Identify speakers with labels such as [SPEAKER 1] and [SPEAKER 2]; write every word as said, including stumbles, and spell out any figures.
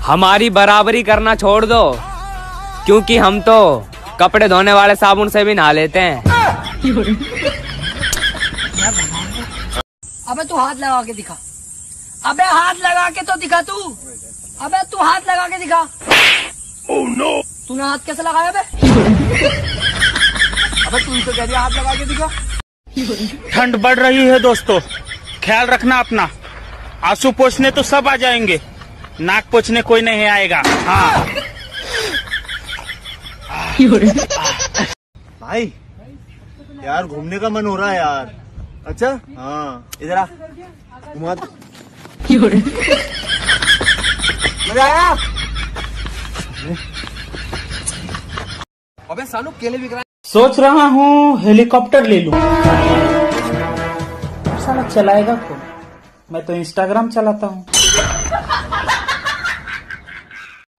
[SPEAKER 1] हमारी बराबरी करना छोड़ दो, क्योंकि हम तो कपड़े धोने वाले साबुन से भी नहा लेते हैं।
[SPEAKER 2] अबे तू हाथ लगा के दिखा। अबे हाथ लगा के तो दिखा तू। अबे तू हाथ लगा के दिखा। ओह नो, तूने हाथ कैसे लगाया बे? अबे तू तो कह रही हाथ लगा के दिखा।
[SPEAKER 3] ठंड बढ़ रही है दोस्तों, ख्याल रखना अपना। आंसू पोंछने तो सब आ जाएंगे, नाक पोंछने कोई नहीं आएगा। हाँ
[SPEAKER 4] भाई यार घूमने का मन हो रहा है यार। अच्छा हाँ, इधर आ, घुमा दो। मजा आया?
[SPEAKER 5] अबे सानू केले बिक रहा है।
[SPEAKER 3] सोच रहा हूँ हेलीकॉप्टर ले लूं। साला चलाएगा कौन? मैं तो इंस्टाग्राम चलाता हूँ।